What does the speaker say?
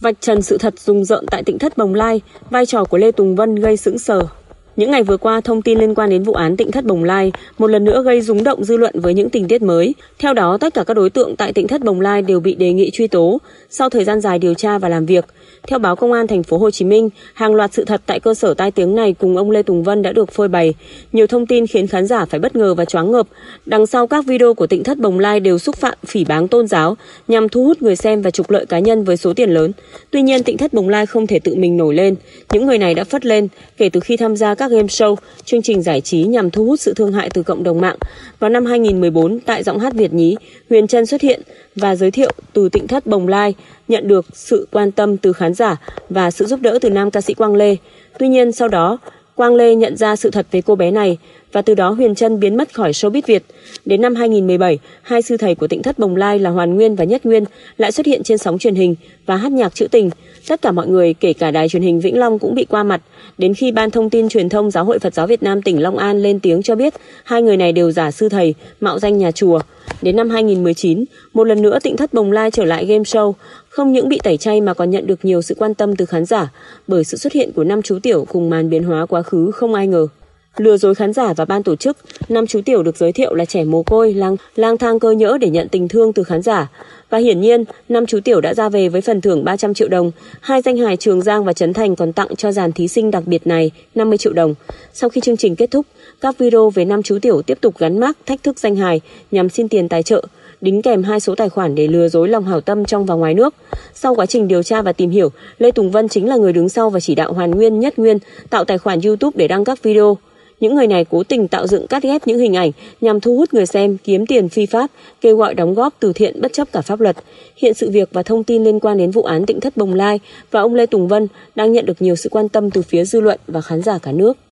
Vạch trần sự thật rùng rợn tại Tỉnh Thất Bồng Lai, vai trò của Lê Tùng Vân gây sững sờ. Những ngày vừa qua, thông tin liên quan đến vụ án Tỉnh Thất Bồng Lai một lần nữa gây rúng động dư luận với những tình tiết mới. Theo đó, tất cả các đối tượng tại Tỉnh Thất Bồng Lai đều bị đề nghị truy tố sau thời gian dài điều tra và làm việc. Theo báo Công an thành phố Hồ Chí Minh, hàng loạt sự thật tại cơ sở tai tiếng này cùng ông Lê Tùng Vân đã được phơi bày. Nhiều thông tin khiến khán giả phải bất ngờ và choáng ngợp. Đằng sau các video của Tỉnh Thất Bồng Lai đều xúc phạm, phỉ báng tôn giáo nhằm thu hút người xem và trục lợi cá nhân với số tiền lớn. Tuy nhiên, Tỉnh Thất Bồng Lai không thể tự mình nổi lên. Những người này đã phất lên kể từ khi tham gia các game show, chương trình giải trí nhằm thu hút sự thương hại từ cộng đồng mạng. Vào năm 2014, tại Giọng hát Việt nhí, Huyền Trân xuất hiện và giới thiệu từ Tỉnh Thất Bồng Lai, nhận được sự quan tâm từ khán giả và sự giúp đỡ từ nam ca sĩ Quang Lê. Tuy nhiên, sau đó, Quang Lê nhận ra sự thật về cô bé này và từ đó Huyền Trân biến mất khỏi showbiz Việt. Đến năm 2017, hai sư thầy của Tỉnh Thất Bồng Lai là Hoàn Nguyên và Nhất Nguyên lại xuất hiện trên sóng truyền hình và hát nhạc trữ tình. Tất cả mọi người, kể cả đài truyền hình Vĩnh Long cũng bị qua mặt, đến khi Ban Thông tin Truyền thông Giáo hội Phật giáo Việt Nam tỉnh Long An lên tiếng cho biết hai người này đều giả sư thầy, mạo danh nhà chùa. Đến năm 2019, một lần nữa Tỉnh Thất Bồng Lai trở lại game show, không những bị tẩy chay mà còn nhận được nhiều sự quan tâm từ khán giả bởi sự xuất hiện của năm chú tiểu cùng màn biến hóa quá khứ không ai ngờ. Lừa dối khán giả và ban tổ chức, năm chú tiểu được giới thiệu là trẻ mồ côi, lang thang cơ nhỡ để nhận tình thương từ khán giả. Và hiển nhiên, năm chú tiểu đã ra về với phần thưởng 300 triệu đồng. Hai danh hài Trường Giang và Trấn Thành còn tặng cho dàn thí sinh đặc biệt này 50 triệu đồng. Sau khi chương trình kết thúc, các video về năm chú tiểu tiếp tục gắn mác thách thức danh hài nhằm xin tiền tài trợ, đính kèm hai số tài khoản để lừa dối lòng hảo tâm trong và ngoài nước. Sau quá trình điều tra và tìm hiểu, Lê Tùng Vân chính là người đứng sau và chỉ đạo Hoàn Nguyên, Nhất Nguyên tạo tài khoản YouTube để đăng các video. Những người này cố tình tạo dựng cắt ghép những hình ảnh nhằm thu hút người xem, kiếm tiền phi pháp, kêu gọi đóng góp từ thiện bất chấp cả pháp luật. Hiện sự việc và thông tin liên quan đến vụ án Tỉnh Thất Bồng Lai và ông Lê Tùng Vân đang nhận được nhiều sự quan tâm từ phía dư luận và khán giả cả nước.